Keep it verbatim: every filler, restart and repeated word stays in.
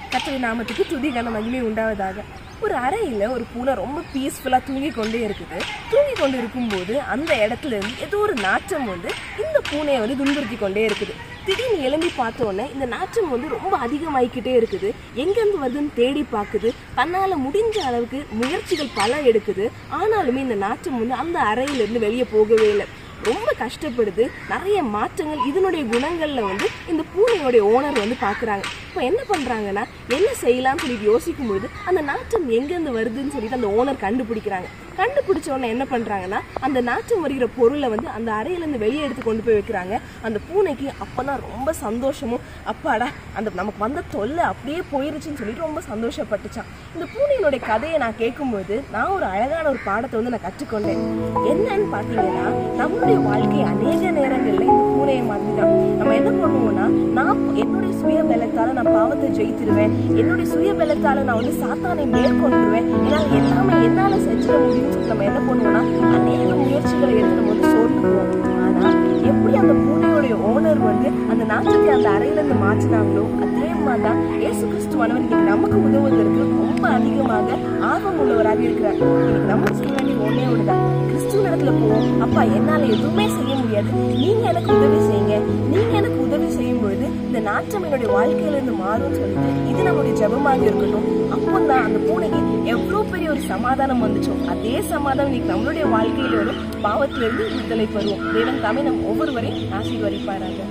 கர்த்தருடைய நாமத்துக்கு துதி கன மகிமை உண்டாவதாக. ஒரு அறையில ஒரு பூனை ரொம்ப பீஸ்ஃபுல்லா தூங்கி கொண்டே இருக்குது. தூங்கி கொண்டு இருக்கும்போது அந்த இடத்துல இருந்து ஏதோ ஒரு நாற்றம் வந்து இந்த பூனையை வந்து துன்புறுத்தி கொண்டே இருக்குது. திடீர்னு எழும்பி பார்த்தோன்னே இந்த நாற்றம் வந்து ரொம்ப அதிகமாகிக்கிட்டே இருக்குது. எங்கேருந்து வருதுன்னு தேடி பார்க்குது. தன்னால் முடிஞ்ச அளவுக்கு முயற்சிகள் பல எடுக்குது. ஆனாலுமே இந்த நாற்றம் வந்து அந்த அறையிலேருந்து வெளியே போகவே இல்லை. ரொம்ப கஷ்டப்படுது. நிறைய மாற்றங்கள் இதனுடைய குணங்களில் வந்து இந்த பூனையோடைய ஓனர் வந்து பார்க்குறாங்க. இப்போ என்ன பண்ணுறாங்கன்னா என்ன செய்யலாம்னு சொல்லிட்டு யோசிக்கும்போது அந்த நாற்றம் எங்கேருந்து வருதுன்னு சொல்லிட்டு அந்த ஓனர் கண்டுபிடிக்கிறாங்க. கண்டுபிடிச்ச உடனே என்ன பண்ணுறாங்கன்னா அந்த நாற்றம் வருகிற பொருளை வந்து அந்த அறையிலேருந்து வெளியே எடுத்து கொண்டு போய் வைக்கிறாங்க. அந்த பூனைக்கு அப்போ தான் ரொம்ப சந்தோஷமும், அப்பாடா அந்த நமக்கு வந்த தொல்லை அப்படியே போயிருச்சுன்னு சொல்லிட்டு ரொம்ப சந்தோஷப்பட்டுச்சான். இந்த பூனையினுடைய கதையை நான் கேட்கும்போது நான் ஒரு அழகான ஒரு பாடத்தை வந்து நான் கற்றுக்கொண்டேன். என்னன்னு பார்த்தீங்கன்னா, நம்மளுடைய வாழ்க்கை அநேக நேரங்களில் இந்த பூனையை மாதிரி தான். நம்ம என்ன பண்ணுவோம்னா, நான் என்னுடைய சுய பலத்தால் நான் பாவத்தை ஜெயித்திருவேன், என்னுடைய சுய பலத்தால் நான் வந்து சாத்தானை மேற்கொண்டுருவேன், என்னால் எல்லாமே என்னால் செஞ்சிட முடியும்னு சொல்லி நம்ம என்ன பண்ணுவோம்னா அநேக முயற்சிகளை எடுத்து நம்ம வந்து சோர்ந்துக்குவோம். ஆனால் எப்படி அந்த பூனையோடைய ஓனர் வந்து அந்த நாற்றத்தை அந்த அறையிலேருந்து மாற்றினாங்களோ அதே மாதிரி தான் இயேசு கிறிஸ்துவானவர் இன்னைக்கு நமக்கு உதவுவதற்கு ரொம்ப அதிகமாக ஆர்வம் உள்ளவராக இருக்கிறார். இன்னைக்கு நம்ம செய்ய வேண்டிய ஒன்னே ஒண்ணுதான், கிறிஸ்துவ இடத்துல போவோம். அப்பா என்னால எதுவுமே செய்ய முடியாது, நீங்க எனக்கு உதவி செய்யுங்க. நீங்க எனக்கு உதவி செய்யும் பொழுது இந்த நாற்றம் என்னுடைய வாழ்க்கையில இருந்து மாறும் சொல்லிட்டு இது நம்மளுடைய ஜெபமாக இருக்கட்டும். அப்போதான் அந்த பூனைக்கு எவ்வளவு பெரிய ஒரு சமாதானம் வந்துச்சோ அதே சமாதானம் இன்னைக்கு நம்மளுடைய வாழ்க்கையில வரும். பாவத்திலிருந்து விடுதலை பெறுவோம். தேவன் தாமே நம் ஒவ்வொருவரையும் ஆசீர்வதிப்பாராக.